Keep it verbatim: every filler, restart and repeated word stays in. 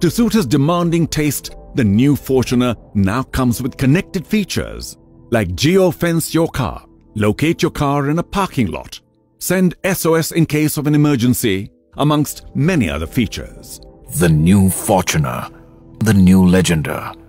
To suit his demanding taste, the new Fortuner now comes with connected features like Geo Fence your car, locate your car in a parking lot, send S O S in case of an emergency, amongst many other features. The new Fortuner, the new Legender.